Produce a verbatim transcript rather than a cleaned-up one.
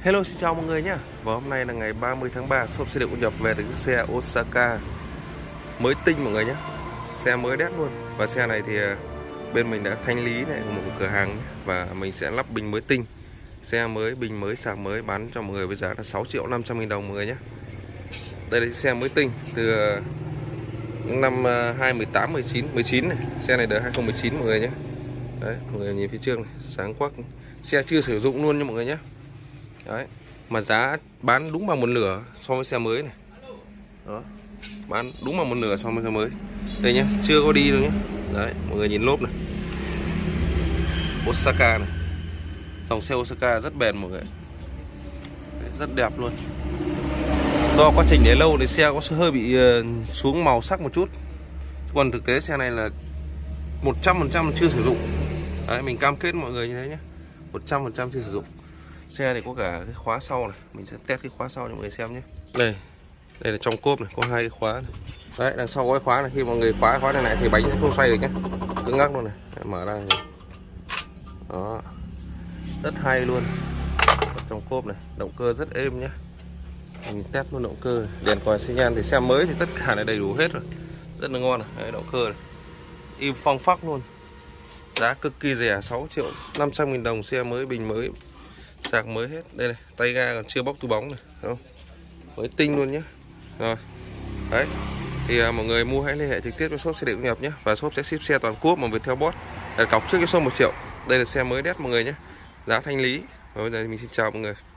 Hello, xin chào mọi người nhé. Và hôm nay là ngày ba mươi tháng ba, shop xe điện nhập về được cái xe Osaka mới tinh mọi người nhé. Xe mới đét luôn. Và xe này thì bên mình đã thanh lý này một cửa hàng nhé. Và mình sẽ lắp bình mới tinh. Xe mới, bình mới, sạc mới bán cho mọi người với giá là sáu triệu năm trăm nghìn đồng mọi người nhé. Đây là xe mới tinh từ những năm hai không một tám, mười chín, mười chín này. Xe này đời hai không một chín mọi người nhé. Đấy, mọi người nhìn phía trước này, sáng quắc. Xe chưa sử dụng luôn nha mọi người nhé. Đấy, mà giá bán đúng bằng một nửa so với xe mới này. Đó, bán đúng bằng một nửa so với xe mới. Đây nhé, chưa có đi đâu nhé. Đấy, mọi người nhìn lốp này, Osaka này. Dòng xe Osaka rất bền mọi người. Đấy, rất đẹp luôn. Do quá trình để lâu thì xe có hơi bị xuống màu sắc một chút. Còn thực tế xe này là một trăm phần trăm chưa sử dụng. Đấy, mình cam kết mọi người như thế nhé, một trăm phần trăm chưa sử dụng. Xe này có cả cái khóa sau này, mình sẽ test cái khóa sau cho mọi người xem nhé. Đây, đây là trong cốp này, có hai cái khóa này. Đấy, đằng sau có cái khóa này, khi mọi người khóa cái khóa này lại thì bánh sẽ không xoay được nhé, cứ ngắc luôn này. Mở ra này. Đó, rất hay luôn. Ở trong cốp này, động cơ rất êm nhé. Mình test luôn động cơ này. Đèn còi xi nhan thì xe mới thì tất cả là đầy đủ hết rồi, rất là ngon này. Đấy, động cơ này im phăng phắc luôn. Giá cực kỳ rẻ, sáu triệu năm trăm nghìn đồng, xe mới, bình mới, sạc mới hết. Đây này, tay ga còn chưa bóc túi bóng này, thấy không? Mới tinh luôn nhé. Rồi, đấy thì à, mọi người mua hãy liên hệ trực tiếp với shop xe điện nhập nhé. Và shop sẽ ship xe toàn quốc mà Viettel Boss. Đặt cọc trước cái số một triệu. Đây là xe mới đét mọi người nhé, giá thanh lý. Và bây giờ thì mình xin chào mọi người.